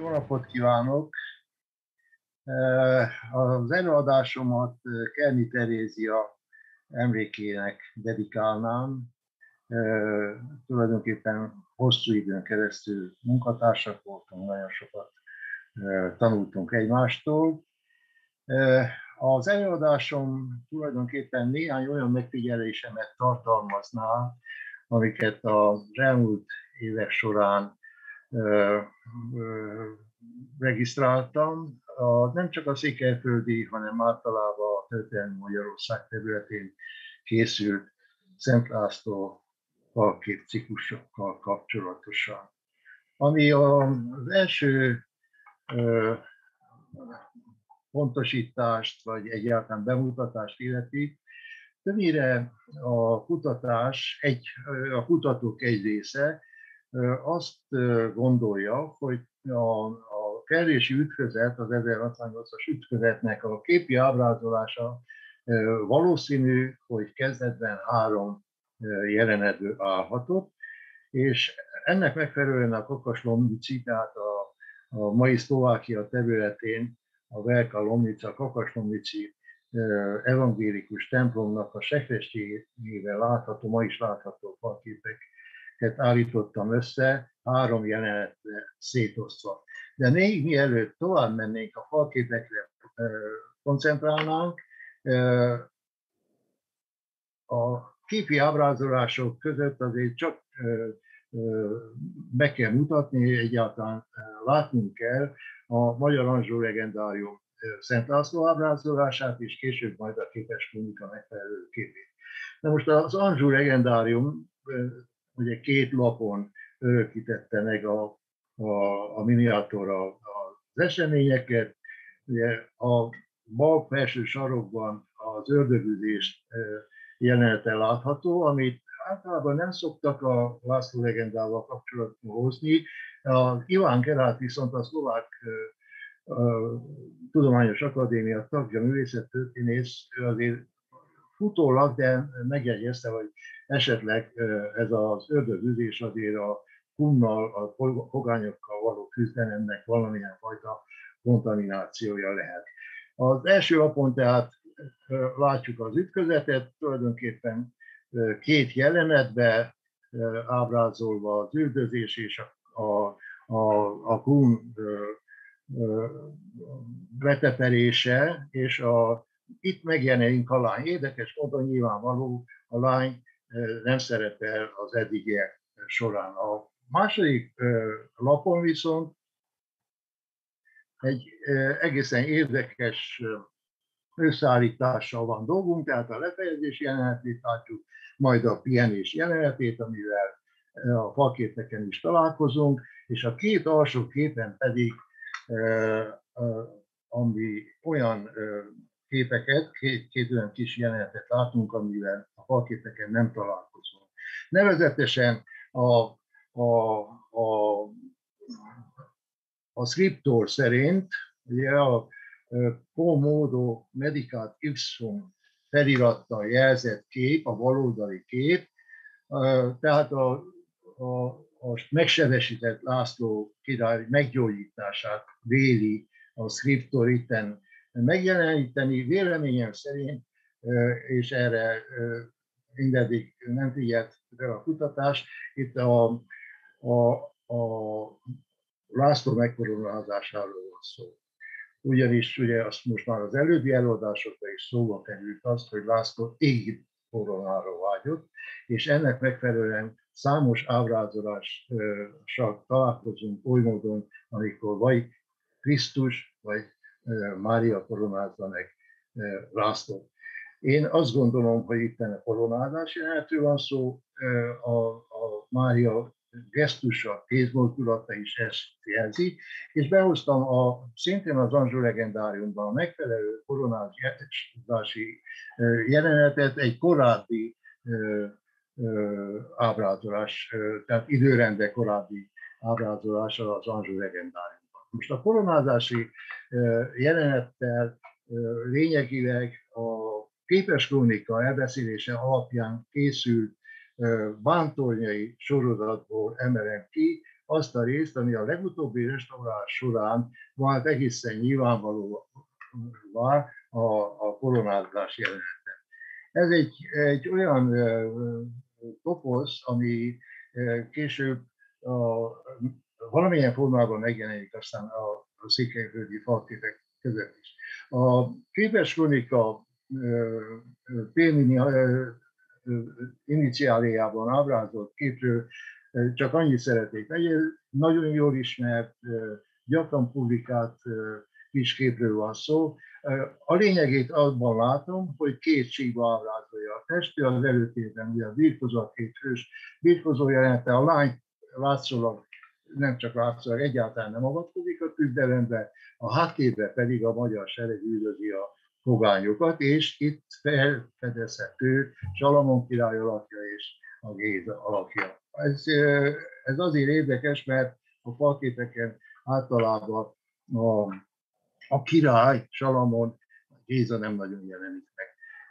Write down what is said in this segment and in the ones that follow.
Jó napot kívánok! Az előadásomat Kerni Terézia emlékének dedikálnám. Tulajdonképpen hosszú időn keresztül munkatársak voltunk, nagyon sokat tanultunk egymástól. Az előadásom tulajdonképpen néhány olyan megfigyelésemet tartalmazná, amiket az elmúlt évek során regisztráltam. Nem csak a székelyföldi, hanem általában a történelmi Magyarország területén készült Szent László falkép ciklusokkal kapcsolatosan. Ami az első pontosítást, vagy egyáltalán bemutatást illeti, többnyire a kutatás, a kutatók egy része azt gondolja, hogy a kertési ütközet, az 1608-as ütközetnek a képi ábrázolása valószínű, hogy kezdetben 3 jelenetből állhatott, és ennek megfelelően a Kakas-Lomnici, tehát a mai Szlovákia területén a Velika Lomnica, Kakas-Lomnici evangélikus templomnak a sekrestyével látható, ma is látható falképeket állítottam össze, 3 jelenetre szétosztva. De még mielőtt tovább mennénk, a falképekre koncentrálnánk, a képi ábrázolások között azért csak be kell mutatni, egyáltalán látnunk kell a Magyar Anzsó legendárium Szent László ábrázolását, és később majd a képes kronika megfelelő képét. Na most az Anzsó legendárium ugye 2 lapon örökítette meg a miniatúr az eseményeket. Ugye a bal felső sarokban az ördögüzés jelenete látható, amit általában nem szoktak a László legendával kapcsolatban hozni. A Iván Gerát viszont a Szlovák Tudományos Akadémia tagja, művészettörténész, azért futólag, de megjegyezte, hogy esetleg ez az ördögüzés azért a hunnal, a pogányokkal való küzdelemnek valamilyen fajta kontaminációja lehet. Az első lapon tehát látjuk az ütközetet, tulajdonképpen 2 jelenetben ábrázolva az üldözés és a kun leteperése, és itt megjelenik a lány. Érdekes módon nyilvánvaló, a lány nem szerepel az eddigiek során. A második lapon viszont egy egészen érdekes összeállítással van dolgunk, tehát a lefejezés jelenetét látjuk, majd a pihenés jelenetét, amivel a falképeken is találkozunk, és a 2 alsó képen pedig ami olyan képeket, 2 olyan kis jelenetet látunk, amivel a falképeken nem találkozunk. Nevezetesen a scriptor szerint, ugye a Quomodo Medicat Ipsum felirattal jelzett kép, a baloldali kép, tehát a megsebesített László király meggyógyítását véli a scriptor itten megjeleníteni. Véleményem szerint, és erre mindeddig nem figyelt fel a kutatás, itt a László megkoronázásáról van szó. Ugyanis ugye azt most már az előbbi előadásokban is szóba került az, hogy László égi koronára vágyott, és ennek megfelelően számos ábrázolással találkozunk oly módon, amikor vagy Krisztus, vagy Mária koronázza meg Lászlót. Én azt gondolom, hogy itt a koronázás jelenetről van szó, a Mária gesztusa, kézmozdulata is ezt jelzi, és behoztam szintén az Anzsó legendáriumban a megfelelő koronázási jelenetet, egy korábbi ábrázolás, tehát időrendben korábbi ábrázolása az Anzsó legendáriumban. Most a koronázási jelenettel lényegileg a képes krónika elbeszélése alapján készült bántornyai sorozatból emelem ki, azt a részt, ami a legutóbbi restaurálás során vált egészen nyilvánvalóvá a koronázás jelenete. Ez egy olyan toposz, ami később valamilyen formában megjelenik aztán a székelyföldi falképek között is. A képes kronika Pélmini iniciáléjában ábrázolt képről csak annyit szeretnék. Egy nagyon jól ismert, gyakran publikált kis képről van szó. A lényegét abban látom, hogy két síkba ábrázolja a testő, az előtérben ugye a birkozó, a két hős birkozó jelenete, a lány látszólag, nem csak látszólag, egyáltalán nem avatkozik a küzdelembe, a háttérben pedig a magyar sereg üldözi a pogányokat, és itt felfedezhető Salamon király alakja és a Géza alakja. Ez azért érdekes, mert a falképeken általában a király, Salamon, Géza nem nagyon jelenik meg.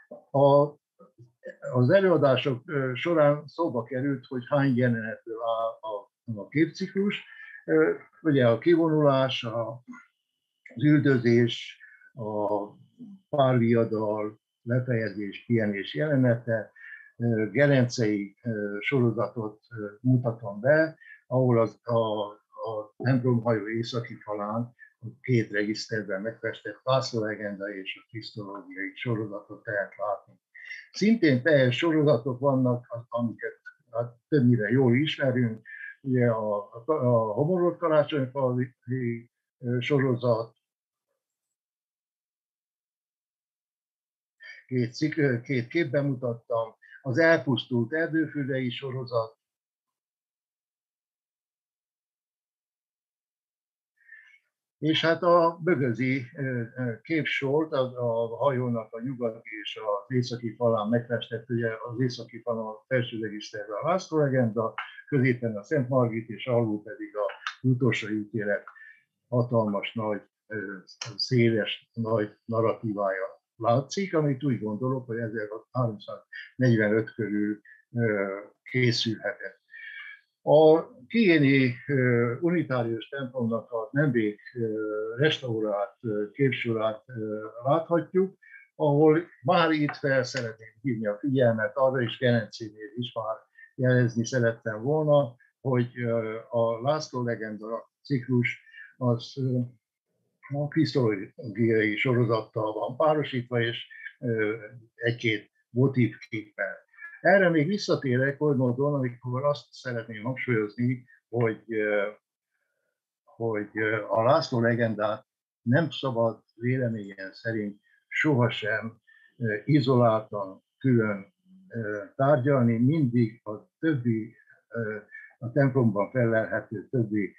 Az előadások során szóba került, hogy hány jelenetből áll a képciklus. Ugye a kivonulás, az üldözés, a párviadal, lefejezés, pihenés jelenete, gelencei sorozatot mutatom be, ahol a templomhajó északi falán két regiszterben megfestett vászonlegenda és a krisztológiai sorozatot lehet látni. Szintén teljes sorozatok vannak, amiket többnyire jól ismerünk, ugye a Homorult karácsonyfalvi sorozat, két képben mutattam, az elpusztult erdőfürdei sorozat, és hát a bögözi képsort, a hajónak a nyugati és az északi falán megfestett, ugye az északi falon a felső regiszterben a vászonlegenda, középen a Szent Margit, és alul pedig az utolsó ítélet hatalmas, nagy, széles, nagy narratívája látszik, amit úgy gondolok, hogy 1345 körül készülhetett. A kiéni unitárius templomnak a nemrég restaurált képsorát láthatjuk, ahol már itt fel szeretném hívni a figyelmet arra, és Gerencénél is már jelezni szerettem volna, hogy a László legenda ciklus az a krisztológiai sorozattal van párosítva, és egy-két motívképpel. Erre még visszatérek oly módon, amikor azt szeretném hangsúlyozni, hogy a László legendát nem szabad véleményem szerint sohasem izoláltan külön tárgyalni, mindig a többi, a templomban fellelhető többi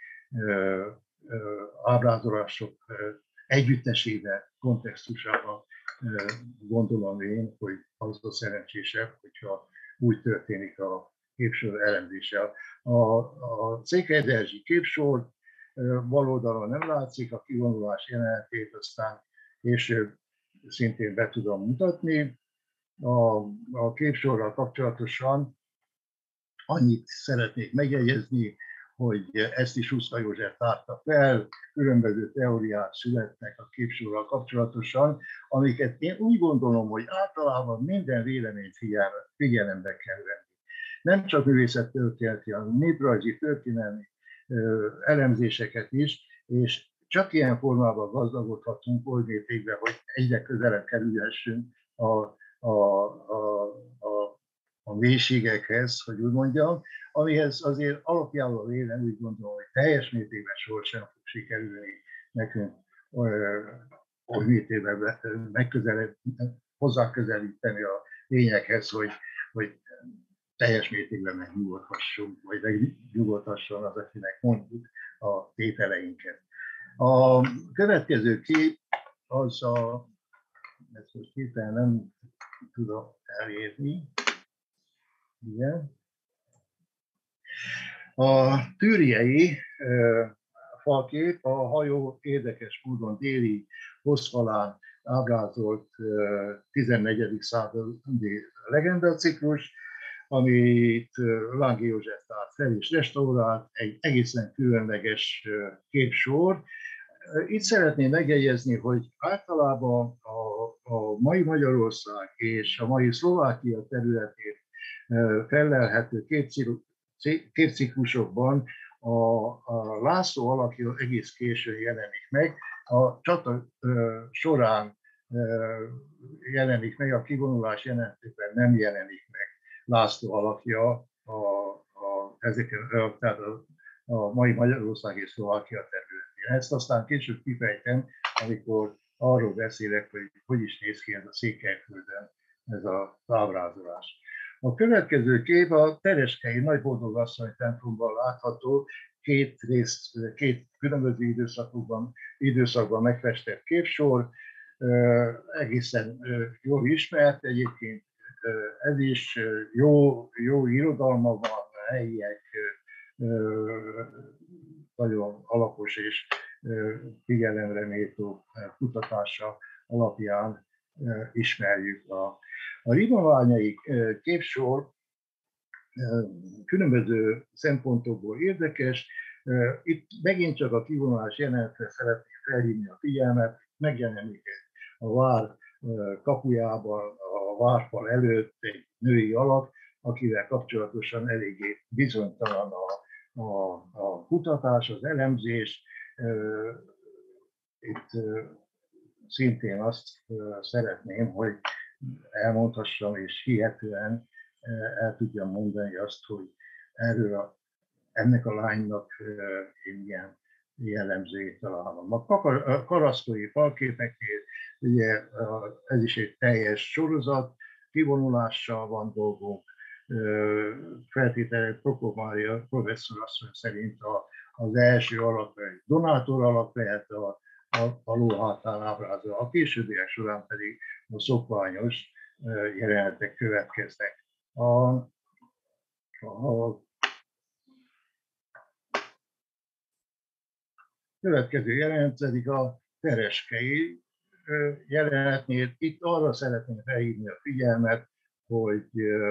ábrázolások együttesével, kontextusában gondolom én, hogy az a szerencsésebb, hogyha úgy történik a képsor elemzése. A székelyderzsi képsor bal oldalon nem látszik, a kivonulás jelenetét aztán később szintén be tudom mutatni. A képsorral kapcsolatosan annyit szeretnék megjegyezni, hogy ezt is Huszka József tárta fel, különböző teóriák születnek a képsorral kapcsolatosan, amiket én úgy gondolom, hogy általában minden véleményt figyelembe kell venni. Nem csak művészettörténeti, hanem néprajzi, történelmi elemzéseket is, és csak ilyen formában gazdagodhatunk oly mértékben, hogy egyre közelebb kerülhessünk a mélységekhez, hogy úgy mondjam, amihez azért alapjában véve úgy gondolom, hogy teljes mértékben soha sem fog sikerülni nekünk oly mértékben hozzáközelíteni a lényekhez, hogy teljes mértékben megnyugodhassunk, vagy megnyugodhasson az, akinek mondjuk a tételeinket. A következő kép az ezt most képen nem tudom elérni. Igen. A tűriei falkép a hajó érdekes módon déli hosszfalán ábrázolt 14. századi legendaciklus. amit Lángi József tárt fel és restaurált, egy egészen különleges képsor. Itt szeretném megjegyezni, hogy általában a mai Magyarország és a mai Szlovákia területén fellelhető képciklusokban a László alakja egész későn jelenik meg. A csata során jelenik meg, a kivonulás jelentében nem jelenik meg László alakja tehát a mai Magyarország és Szlovákia területén. Ezt aztán később kifejtem, amikor arról beszélek, hogy hogy is néz ki ez a Székelyföldön, ez az ábrázolás. A következő kép a Tereskei Nagyboldogasszony templomban látható, két különböző időszakban megfestett képsor, egészen jól ismert, egyébként ez is jó irodalma van, helyiek nagyon alapos és figyelemre méltó kutatása alapján ismerjük. A ribaványai képsor különböző szempontokból érdekes. Itt megint csak a kivonulás jelenetre szeretném felhívni a figyelmet. Megjelenik a vár kapujában, a várfal előtt egy női alak, akivel kapcsolatosan eléggé bizonytalan a kutatás, az elemzés. Itt szintén azt szeretném, hogy elmondhassam, és hihetően el tudjam mondani azt, hogy ennek a lánynak én ilyen jellemzőjét találom. A karasztói falképeknél ugye ez is egy teljes sorozat, kivonulással van dolgunk, feltétlenül Prokop Mária professzorasszony szerint az első alak egy donátor alak lehet a lóhátán ábrázol, a későbbiek során pedig a szokványos jelenetek következnek. A következő jelenet pedig a Tereskei jelenetnél. Itt arra szeretném felhívni a figyelmet, hogy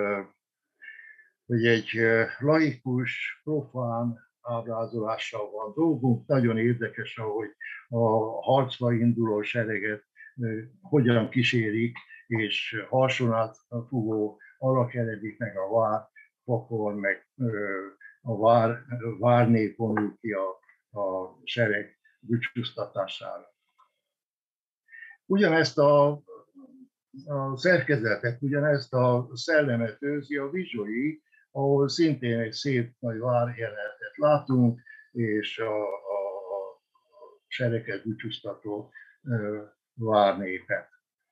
egy laikus, profán ábrázolással van dolgunk. Nagyon érdekes, ahogy a harcba induló sereget hogyan kísérik, és alson átfogó alak jelenik meg a várfakon, meg a várnép vonul ki a sereg búcsúztatására. Ugyanezt a szerkezetet, ugyanezt a szellemet őrzi a Vizsoi, ahol szintén egy szép nagy várjelenetet látunk, és a sereget búcsúztató várnépet.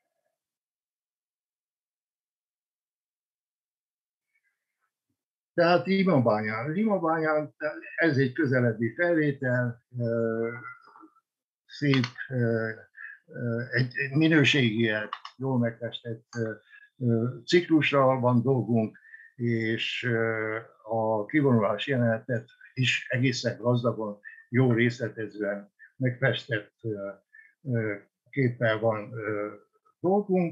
Tehát Imabányán ez egy közelebbi felvétel, szép, egy minőségileg jól megfestett ciklusra van dolgunk, és a kivonulás jelenetet is egészen gazdagon, jó részletezően megfestett képpel van dolgunk.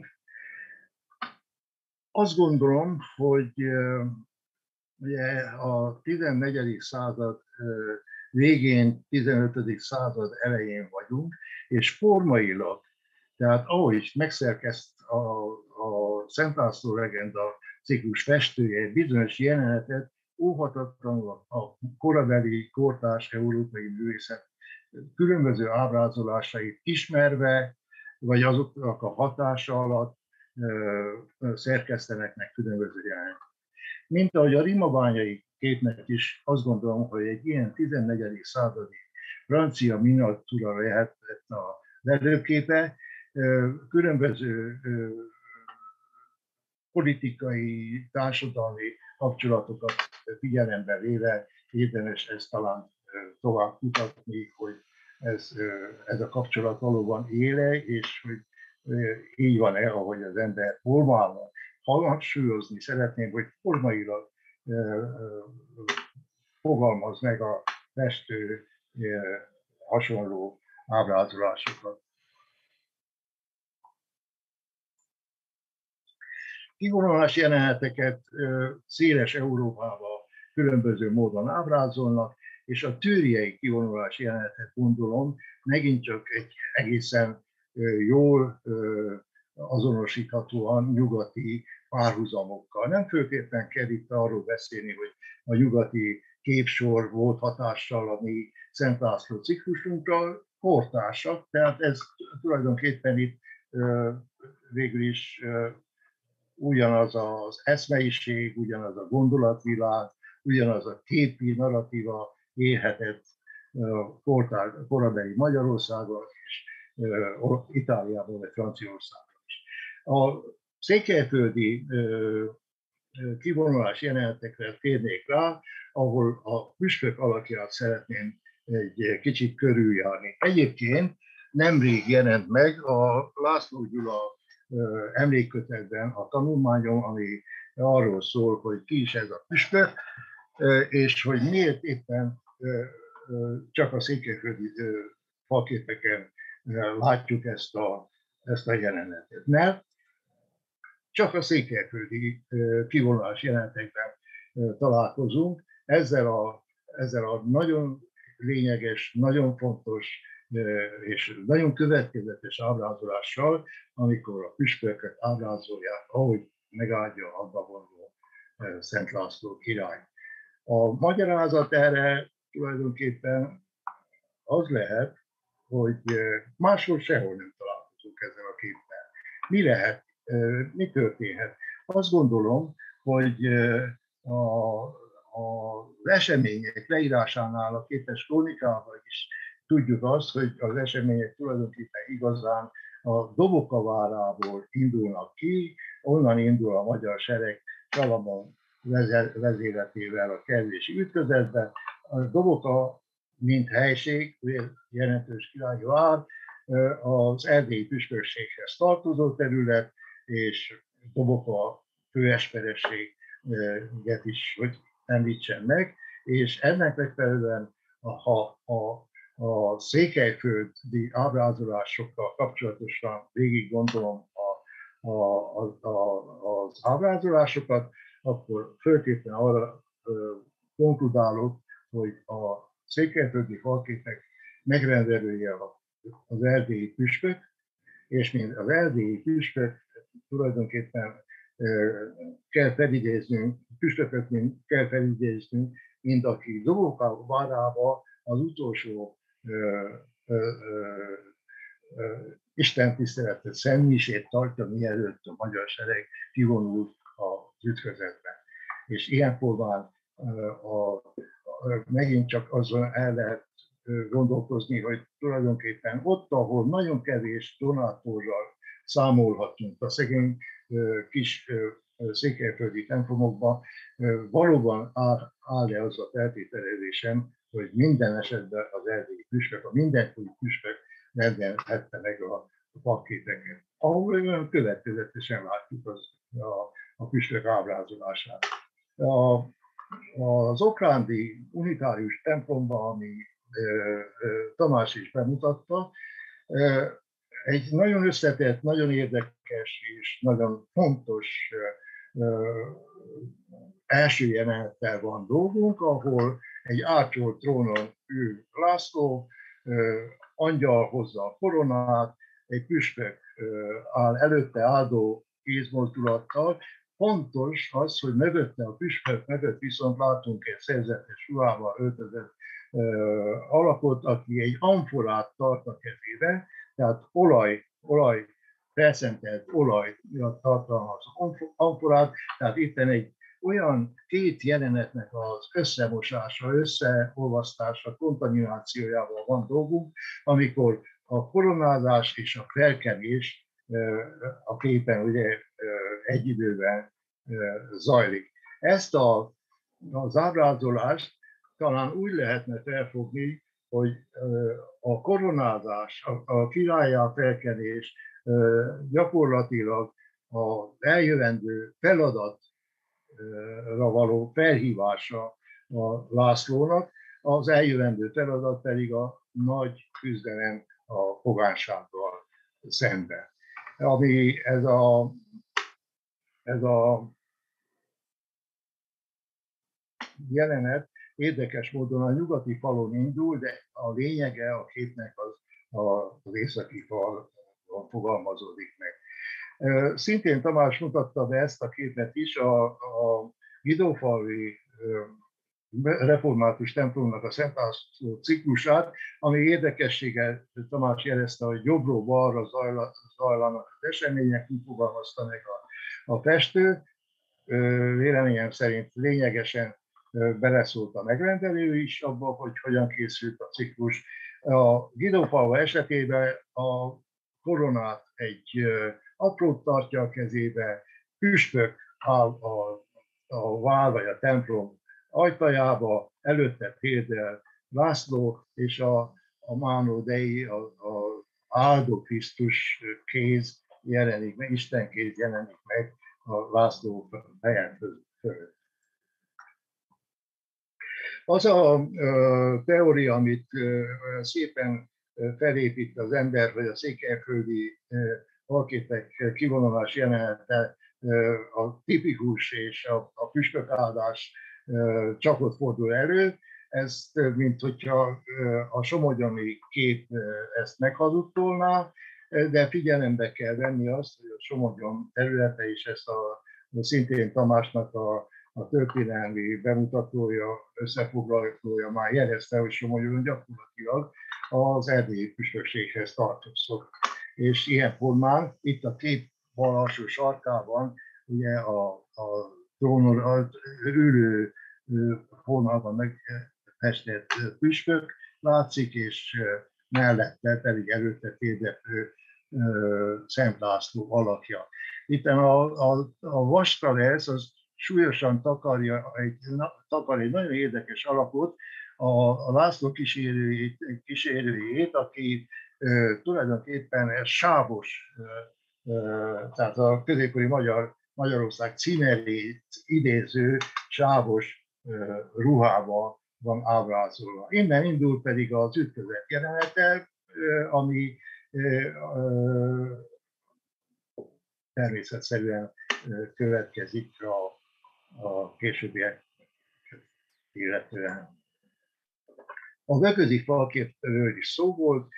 Azt gondolom, hogy ugye a 14. század végén, 15. század elején vagyunk, és formailag, tehát ahogy megszerkezt a Szent László legenda ciklus festője egy bizonyos jelenetet, óhatatlanul a korabeli, kortárs európai művészet különböző ábrázolásait ismerve, vagy azoknak a hatása alatt szerkesztenek meg különböző jeleneteket. Mint ahogy a rimabányai képnek is azt gondolom, hogy egy ilyen 14. századi francia miniatúra lehetett az előképe, különböző politikai, társadalmi kapcsolatokat figyelembe véve érdemes ezt talán tovább kutatni, hogy ez a kapcsolat valóban éle, és hogy így van-e, ahogy az ember formálva. Hangsúlyozni szeretném, hogy formailag fogalmaz meg a festő hasonló ábrázolásokat. Kivonulás jeleneteket széles Európában különböző módon ábrázolnak, és a türiei kivonulás jelenetet gondolom megint csak egy egészen jól azonosíthatóan nyugati párhuzamokkal. Nem főképpen kell itt arról beszélni, hogy a nyugati képsor volt hatással a mi Szent László ciklusunkra, kortársak, tehát ez tulajdonképpen itt végül is ugyanaz az eszmeiség, ugyanaz a gondolatvilág, ugyanaz a képi narratíva élhetett korabeli Magyarországon és Itáliában vagy Franciaországban is. A székelyföldi kivonulás jelenetekre térnék rá, ahol a püspök alakját szeretném egy kicsit körüljárni. Egyébként nemrég jelent meg a László Gyula emlékkötetben a tanulmányom, ami arról szól, hogy ki is ez a püspök, és hogy miért éppen csak a székelyföldi falképeken látjuk ezt a jelenetet. Mert csak a székelyföldi kivonulás jelenetekben találkozunk ezzel a nagyon lényeges, nagyon fontos és nagyon következetes ábrázolással, amikor a püspököt ábrázolják, ahogy megáldja a hadba Szent László király. A magyarázat erre tulajdonképpen az lehet, hogy máshol sehol nem találkozunk ezzel a képpel. Mi lehet, mi történhet? Azt gondolom, hogy az események leírásánál a képes krónikában is tudjuk azt, hogy az események tulajdonképpen igazán a Doboka várából indulnak ki, onnan indul a magyar sereg Salamon vezéletével a kerülési ütközetbe. A Doboka, mint helység, jelentős királyi vár, az erdélyi püspökséghez tartozó terület, és Doboka főesperességet is, hogy említsen meg, és ennek megfelelően, ha a székelyföldi ábrázolásokkal kapcsolatosan végig gondolom az ábrázolásokat, akkor főképpen arra konkludálok, hogy a székelyföldi falképek megrendelője az erdélyi püspök, és mint az erdélyi püspök tulajdonképpen kell felidéznünk, püspököt kell felidéznünk, mint aki Doboka várába az utolsó istentiszteletet, szentmisét tartja, mielőtt a magyar sereg kivonult az ütközetbe. És ilyen formán megint csak azon el lehet gondolkozni, hogy tulajdonképpen ott, ahol nagyon kevés donátorral számolhatunk a szegény kis székelyföldi templomokban, valóban áll-e az a feltételezésem, hogy minden esetben az erdélyi püspök, a mindenkori püspök rendelhette meg a falképeket. Ahol olyan következetesen látjuk a püspök ábrázolását. Az okrándi unitárius templomban, ami Tamás is bemutatta, egy nagyon összetett, nagyon érdekes és nagyon fontos első jelenettel van dolgunk, ahol egy ácsolt trónon ül László, angyal hozza a koronát, egy püspök áll előtte áldó kézmozdulattal. Fontos az, hogy mögötte, a püspök mögött viszont látunk egy szerzetes ruhával öltözött alakot, aki egy amforát tart a kezében, tehát felszentelt olaj tartalmaz amforát, tehát itten egy olyan két jelenetnek az összemosása, összeolvasztása, kontaminációjával van dolgunk, amikor a koronázás és a felkelés a képen ugye egy időben zajlik. Ezt az ábrázolást talán úgy lehetne felfogni, hogy a koronázás, a királlyá felkelés gyakorlatilag az eljövendő feladatra való felhívása a Lászlónak, az eljövendő feladat pedig a nagy küzdelem a pogánysággal szemben. Ami ez a ez a jelenet érdekes módon a nyugati falon indul, de a lényege a képnek az északi falon fogalmazódik meg. Szintén Tamás mutatta be ezt a képet is, a Guidófalvi református templomnak a Szent László ciklusát, ami érdekessége, Tamás jelezte, hogy jobbról balra zajlanak az események, úgy fogalmazta meg a festő. Véleményem szerint lényegesen beleszólt a megrendelő is abba, hogy hogyan készült a ciklus. A Guidófalva esetében a koronát egy aprót tartja a kezébe, püspök áll a vár vagy a templom ajtajába, előtte térdel László, és a Mánó Dei, a áldó Krisztus kéz jelenik meg, Isten kéz jelenik meg a László helyen fölött. Az a teória, amit szépen felépít az ember, vagy a székelyföldi alképek kivonulás jelenete, a tipikus és a püspökáldás csak ott fordul elő, ez mint hogyha a somogyani kép ezt meghazudtolná, de figyelembe kell venni azt, hogy a Somogyon területe is ezt szintén Tamásnak a történelmi bemutatója, összefoglalója már jelezte, hogy Somogyon gyakorlatilag az erdélyi püspökséghez tartozik. És ilyen formán itt a kép bal alsó sarkában ugye a trónon ülő formában megfestett püspök látszik, és mellette pedig előtte térdepő Szent László alakja. Itt a vastralesz az súlyosan takar egy nagyon érdekes alakot, a László kísérőjét, aki tulajdonképpen sávos, tehát a középkori Magyarország címerét idéző sávos ruhába van ábrázolva. Innen indul pedig az ütközet jelenete, ami természetszerűen következik a későbbiek illetően. A Böközi falképről is szó volt,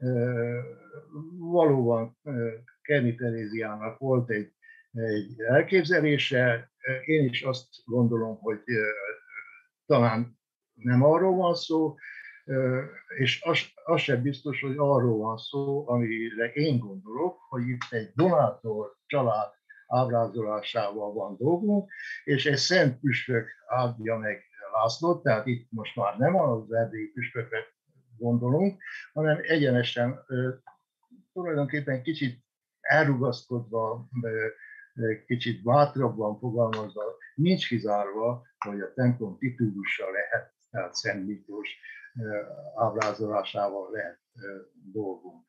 valóban Kerni Teréziának volt egy elképzelése, én is azt gondolom, hogy talán nem arról van szó, és az sem biztos, hogy arról van szó, amire én gondolok, hogy itt egy donátor család ábrázolásával van dolgunk, és egy szent püspök áldja meg Lászlót, tehát itt most már nem az erdélyi püspökre gondolunk, hanem egyenesen tulajdonképpen kicsit elrugaszkodva, kicsit bátrabban fogalmazva, nincs kizárva, hogy a templom titulussal lehet, tehát Szent Miklós ábrázolásával lehet dolgunk.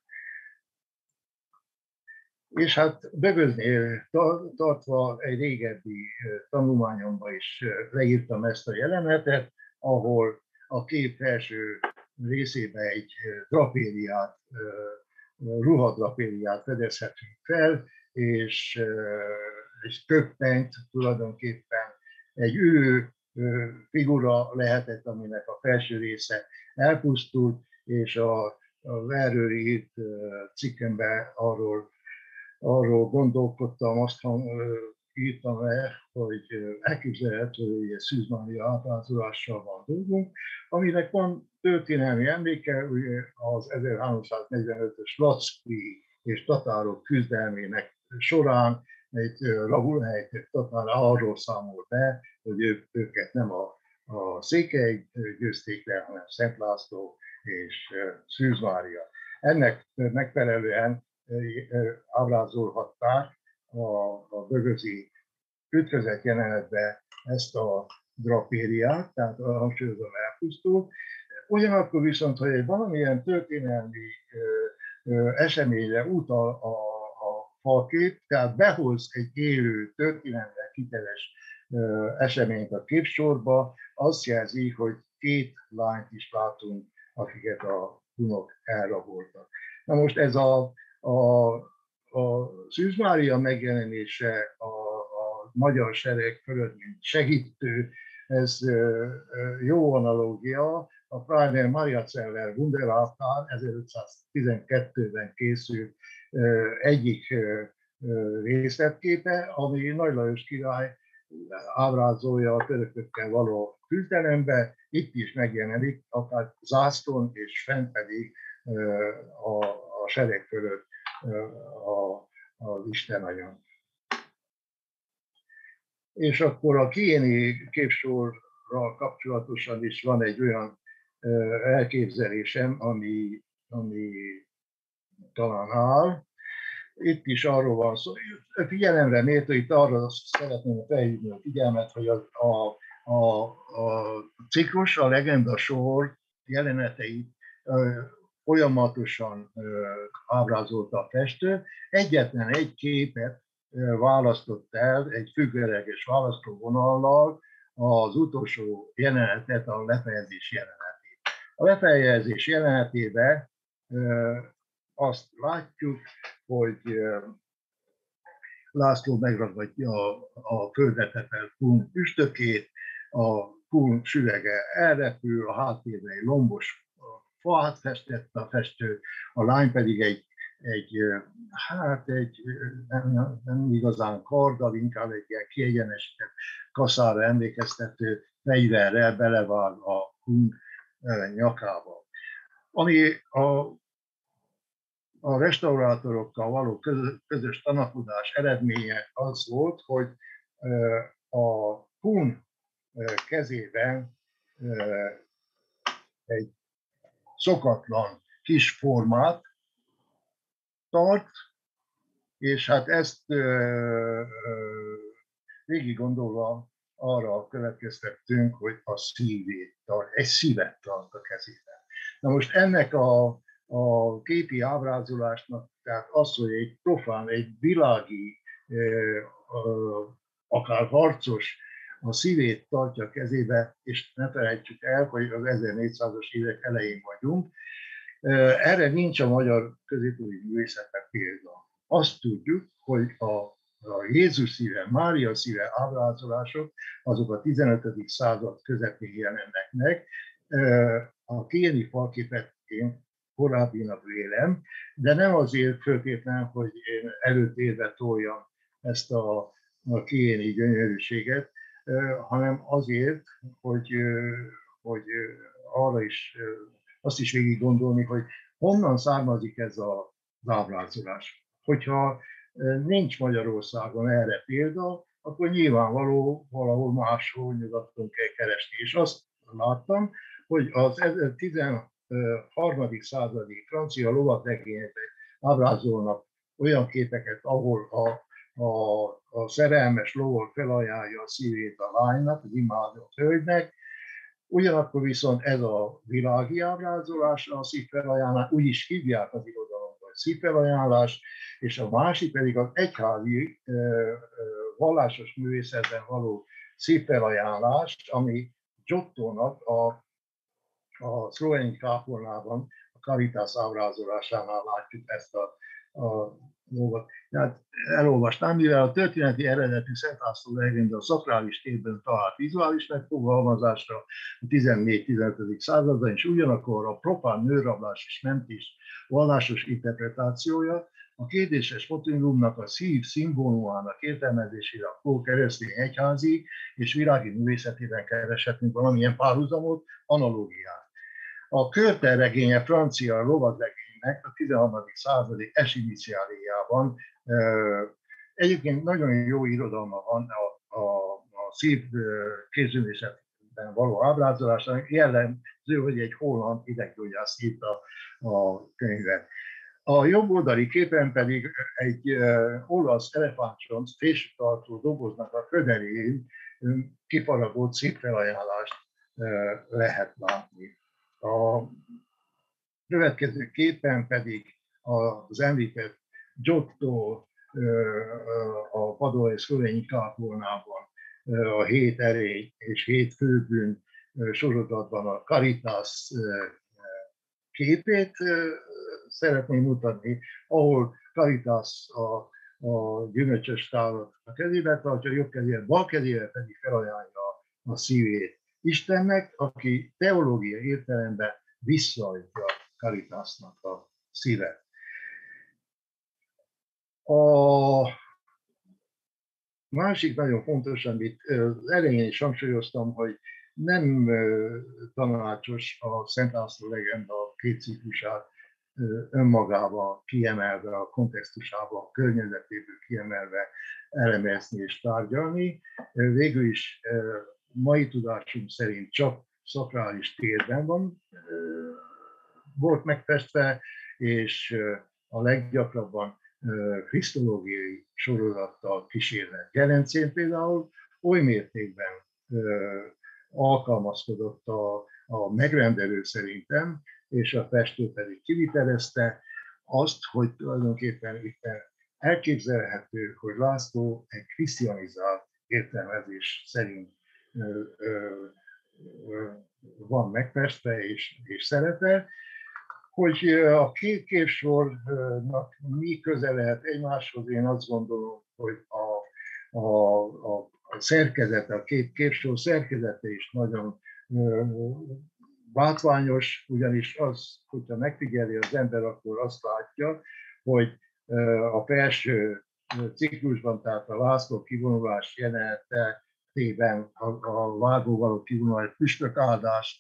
És hát Bögöznél tartva egy régebbi tanulmányomban is leírtam ezt a jelenetet, ahol a kép felső részében egy drapériát, ruhadrapériát fedezhetünk fel, és köppenyt tulajdonképpen egy ülő figura lehetett, aminek a felső része elpusztult, és az erről írt cikkemben arról gondolkodtam, azt írtam le, hogy elképzelhető, hogy egy Szűz Mária ábrázolással van dolgunk, aminek van történelmi emléke, ugye az 1345-ös lackói és tatárok küzdelmének során egy rabulhelyek tatár arról számol be, hogy őket nem a székely győzték le, hanem Szent László és Szűz Mária. Ennek megfelelően ábrázolhatták a bögözi ütközet jelenetbe ezt a drapériát, tehát hangsúlyozom elpusztult. Ugyanakkor viszont, hogy egy valamilyen történelmi eseményre utal a falkép, tehát behoz egy élő, történelmileg hiteles eseményt a képsorba, azt jelzi, hogy két lányt is látunk, akiket a hunok elraboltak. Na most ez a Szűz Mária megjelenése a magyar sereg fölött, mint segítő, ez jó analógia. A Prager Mariazeller Wunderlaubtár 1512-ben készült egyik részletképe, ami Nagy Lajos király ábrázolja a törökökkel való küzdelembe. Itt is megjelenik, akár zászlón, és fent pedig a sereg fölött az Istenanya. És akkor a kiéni képsorral kapcsolatosan is van egy olyan elképzelésem, ami talán áll. Itt is arról van szó, figyelemre méltó, itt arra szeretném felhívni a figyelmet, hogy a ciklus, a legenda sor jeleneteit folyamatosan ábrázolta a festő. Egyetlen egy képet választott el, egy függőleges választóvonallal, az utolsó jelenetet, a lefejezés jelenetét. A lefejezés jelenetében azt látjuk, hogy László megragadja a földre tepelt Kun üstökét, a Kun sürege elrepül, a háttérben egy lombos fát festett a festő, a lány pedig egy nem igazán karddal, inkább egy ilyen kiegyenesített kaszára emlékeztető fegyverrel belevág a Kun nyakába. Ami a restaurátorokkal való közös tanakodás eredménye az volt, hogy a Kun kezében egy szokatlan kis formát tart, és hát ezt végig gondolva arra következtettünk, hogy a szívét tart, egy szívet tart a kezében. Na most ennek a képi ábrázolásnak, tehát az, hogy egy profán, egy világi, akár harcos a szívét tartja a kezébe, és ne felejtsük el, hogy az 1400-as évek elején vagyunk, erre nincs a magyar középkori művészetben példa. Azt tudjuk, hogy a Jézus szíve, Mária szíve ábrázolások, azok a 15. század közepén jelennek meg. A kiéni falképet én korábbinak vélem, de nem azért föltétlenül, hogy én előtérbe toljam ezt a kiéni gyönyörűséget, hanem azért, hogy arra is, azt is végig gondolni, hogy honnan származik ez az ábrázolás. Hogyha nincs Magyarországon erre példa, akkor nyilvánvaló valahol máshol nyugaton kell keresni. És azt láttam, hogy az 13. századi francia lovagregényekben ábrázolnak olyan képeket, ahol a szerelmes lovon felajánlja a szívét a lánynak, az imádott hölgynek, ugyanakkor viszont ez a világi ábrázolás, a szívfelajánlás, úgy is hívják az irodalomban, hogy szívfelajánlás, és a másik pedig az egyházi vallásos művészetben való szívfelajánlás, ami Giottónak a szlovéni kápolnában, a Caritas ábrázolásánál látjuk ezt a dolgot. Tehát elolvastam, mivel a történeti eredetű Szent László legenda a szakrális térben talált vizuális megfogalmazásra a 14-15. században, és ugyanakkor a profán nőrablás és mentés vallásos interpretációja, a kérdéses motivumnak a szív szimbólumának értelmezésére a keresztény egyházi és világi művészetében kereshetünk valamilyen párhuzamot, analógiát. A Körte regénye francia lovagregénynek a 13. századi esiniciáliában egyébként nagyon jó irodalma van a szív kézművészetben való ábrázolásának, jellemző, hogy egy holland ideggyógyász írta a könyvet. A jobb oldali képen pedig egy olasz elefántcsont féstartó doboznak a föderén kifaragott szívfelajánlást lehet látni. A következő képen pedig az említett Giotto a Padovai szlovéni kápolnában a 7 erény és 7 főbűn sorozatban a Caritas képét szeretném mutatni, ahol Caritas a gyümölcsös tálat a kezébe tartja, jobb kezével, bal kezével pedig felajánlja a szívét Istennek, aki teológiai értelemben visszaadja Caritasnak a szívet. A másik nagyon fontos, amit az elején is hangsúlyoztam, hogy nem tanácsos a Szent László legenda két ciklusát önmagába kiemelve, a kontextusába, a környezetéből kiemelve elemezni és tárgyalni. Végül is mai tudásunk szerint csak szakrális térben volt megfestve, és a leggyakrabban krisztológiai sorozattal kísérlet. Gelencén például oly mértékben alkalmazkodott a megrendelő szerintem, és a festő pedig kivitelezte azt, hogy tulajdonképpen itt elképzelhető, hogy László egy krisztianizált értelmezés szerint van megfestve és szerepel, hogy a két képsornak mi köze lehet egymáshoz, én azt gondolom, hogy a szerkezete, a két képsor szerkezete is nagyon látványos, ugyanis az, hogyha megfigyeli az ember, akkor azt látja, hogy a felső ciklusban, tehát a László kivonulás jelenetében a vágóvaló kivonulás, püspökáldás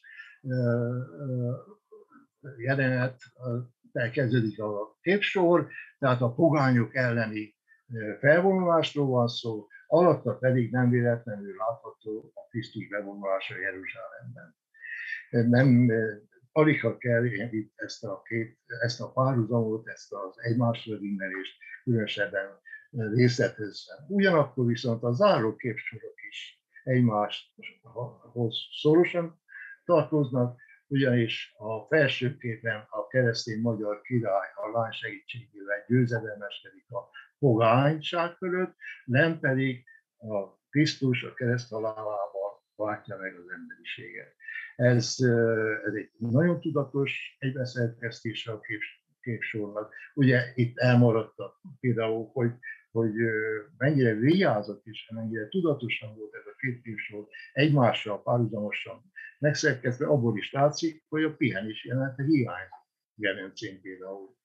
jelenet, elkezdődik a képsor, tehát a pogányok elleni felvonulásról van szó, alatta pedig nem véletlenül látható a Krisztus bevonulása Jeruzsálemben. Nem, alig ha kell itt ezt a párhuzamot, ezt az egymásra rinnerést különösebben részletezni. Ugyanakkor viszont a záró képsorok is egymáshoz szorosan tartoznak, ugyanis a felső képen a keresztény magyar király a lány segítségével győzedelmeskedik a pogányság fölött, nem pedig a Krisztus a kereszt halálával váltja meg az emberiséget. Ez egy nagyon tudatos egybeszerkesztése a képsornak. Ugye itt elmaradtak például, hogy mennyire vigyázott és mennyire tudatosan volt ez a két képsor egymással párhuzamosan megszerkesztve, abból is látszik, hogy a pihenés jelenete hiányzik Gelencén például.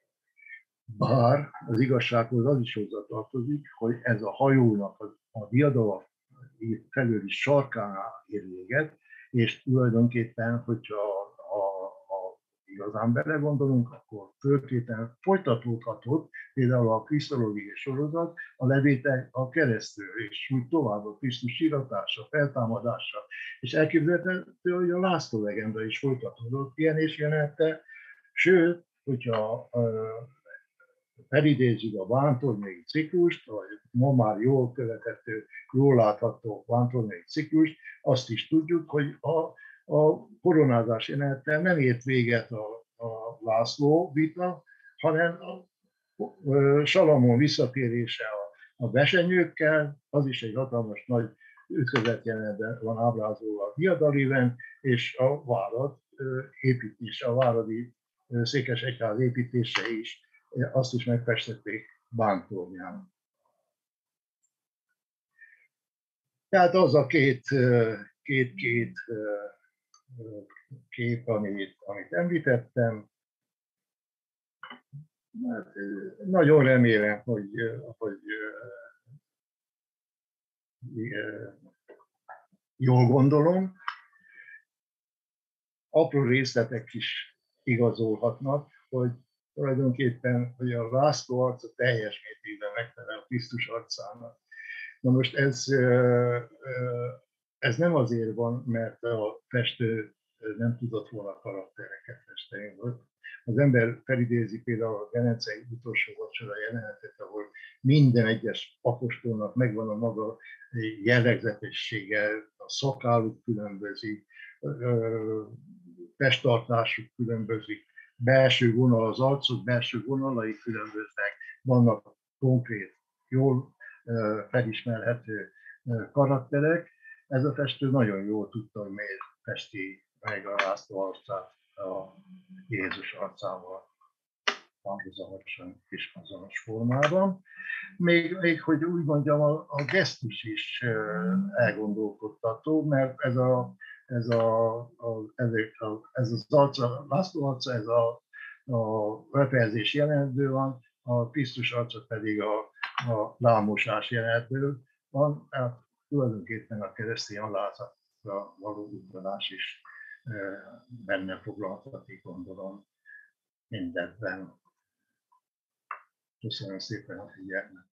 Bár az igazsághoz az is hozzátartozik, hogy ez a hajónak a diadala felől is sarkánál ér véget, és tulajdonképpen, hogyha igazán belegondolunk, akkor föltétlenül folytatódhatott például a krisztológiai sorozat, a levétel a keresztről, és úgy tovább a Krisztus íratása, feltámadása, és elképzelhető, hogy a László legenda is folytatódott pihenés jelenete, sőt, hogyha felidézzük a Vántornyai ciklust, vagy ma már jól követhető, jól látható Vántornyai ciklust, azt is tudjuk, hogy a koronázás jelenettel nem ért véget a László vita, hanem a Salamon visszatérése a besenyőkkel, az is egy hatalmas nagy ütközet jelenetben van ábrázolva a diadalében, és a várad építése, a váradi székesegyház építése is, azt is megfestették Bántornyán. Tehát az a két kép, amit említettem, hát nagyon remélem, hogy jól gondolom. Apró részletek is igazolhatnak, hogy tulajdonképpen, hogy a László arca teljes mértékben megfelel a Krisztus arcának. Na most ez nem azért van, mert a festő nem tudott volna karaktereket festeni. Az ember felidézi például a Gelencei utolsó vacsora jelenetet, ahol minden egyes apostolnak megvan a maga jellegzetessége, a szakálluk különbözik, testtartásuk különbözik, belső vonal, az arcok belső vonalai különböznek, vannak konkrét, jól felismerhető karakterek. Ez a festő nagyon jól tudta, hogy miért festi meg a László arcát a Jézus arcával párhuzamosan és azonos formában. Még hogy úgy mondjam, a gesztus is elgondolkodtató, mert ez az arca, László arca, ez a reperzés jelenetből van, a Krisztus arca pedig a lámosás jelenetből van, hát tulajdonképpen a keresztény alázatra való utalás is benne foglaltatik, gondolom, mindebben. Köszönöm szépen a figyelmet.